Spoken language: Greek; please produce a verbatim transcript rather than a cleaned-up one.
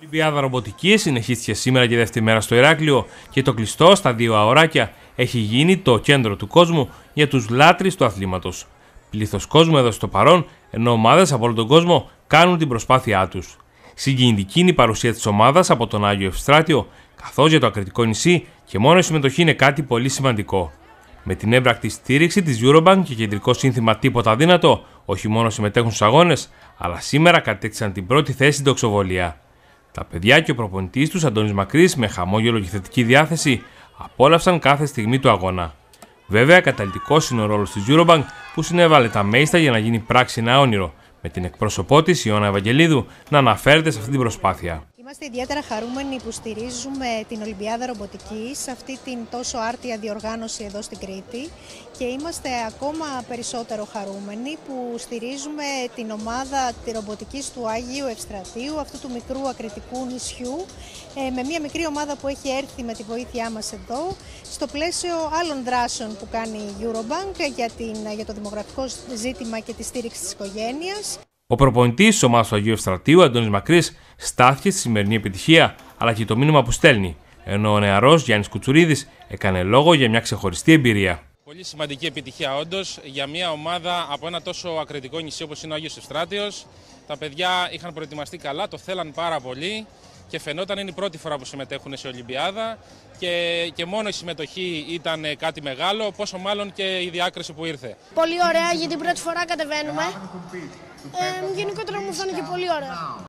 Η Ολυμπιάδα Ρομποτικής συνεχίστηκε σήμερα και δεύτερη μέρα στο Ηράκλειο και το κλειστό στα δύο αωράκια έχει γίνει το κέντρο του κόσμου για τους λάτρεις του αθλήματος. Πλήθος κόσμου έδωσε το παρόν, ενώ ομάδες από όλο τον κόσμο κάνουν την προσπάθειά τους. Συγκινητική είναι η παρουσία της ομάδας από τον Άγιο Ευστράτιο, καθώς για το ακριτικό νησί και μόνο η συμμετοχή είναι κάτι πολύ σημαντικό. Με την έμπρακτη στήριξη της Eurobank και κεντρικό σύνθημα «Τίποτα αδύνατο», όχι μόνο συμμετέχουν στους αγώνες, αλλά σήμερα κατέκτησαν την πρώτη θέση στην τοξοβολία. Τα παιδιά και ο προπονητής τους, Αντώνης Μακρύς, με χαμόγελο και θετική διάθεση, απόλαυσαν κάθε στιγμή του αγώνα. Βέβαια, καταλυτικός είναι ο ρόλος της Eurobank που συνέβαλε τα μέιστα για να γίνει πράξη ένα όνειρο, με την εκπρόσωπό της, Ιώνα Ευαγγελίδου, να αναφέρεται σε αυτή την προσπάθεια. Είμαστε ιδιαίτερα χαρούμενοι που στηρίζουμε την Ολυμπιάδα Ρομποτικής, αυτή την τόσο άρτια διοργάνωση εδώ στην Κρήτη, και είμαστε ακόμα περισσότερο χαρούμενοι που στηρίζουμε την ομάδα της ρομποτικής του Αγίου Ευστρατείου, αυτού του μικρού ακριτικού νησιού, με μια μικρή ομάδα που έχει έρθει με τη βοήθειά μας εδώ, στο πλαίσιο άλλων δράσεων που κάνει η Eurobank για, την, για το δημογραφικό ζήτημα και τη στήριξη της οικογένειας. Ο προπονητής της ομάδας του Αγίου Ευστρατείου, Αντώνης Μακρύς, στάθηκε στη σημερινή επιτυχία, αλλά και το μήνυμα που στέλνει, ενώ ο νεαρός Γιάννης Κουτσουρίδης έκανε λόγο για μια ξεχωριστή εμπειρία. Πολύ σημαντική επιτυχία όντως για μια ομάδα από ένα τόσο ακριτικό νησί όπως είναι ο Άγιος Ευστράτιος. Τα παιδιά είχαν προετοιμαστεί καλά, το θέλαν πάρα πολύ και φαινόταν είναι η πρώτη φορά που συμμετέχουν σε Ολυμπιάδα και, και μόνο η συμμετοχή ήταν κάτι μεγάλο, πόσο μάλλον και η διάκριση που ήρθε. Πολύ ωραία, γιατί πρώτη φορά κατεβαίνουμε. Ε, γενικότερα μου φάνηκε πολύ ωραία.